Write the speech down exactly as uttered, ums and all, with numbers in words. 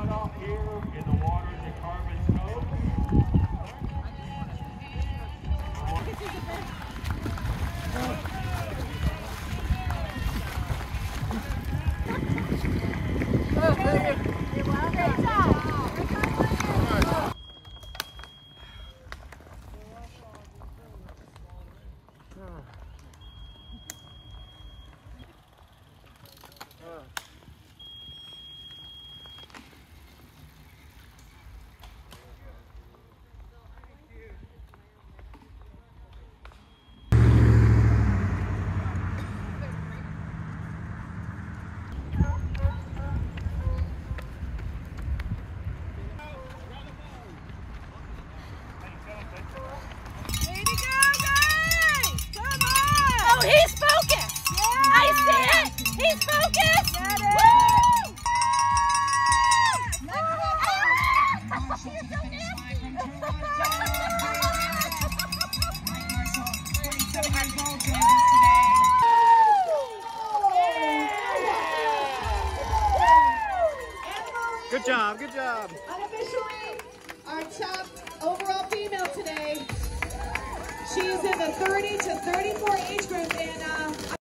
cutoff here in the waters at Carbon's Cove. He's focused! Yeah. I see it! He's focused! Get it. Woo! Woo! Ah! You're so nasty! Good job, good job. Unofficially, our top overall female today. She's in the thirty to thirty-four age group, and uh,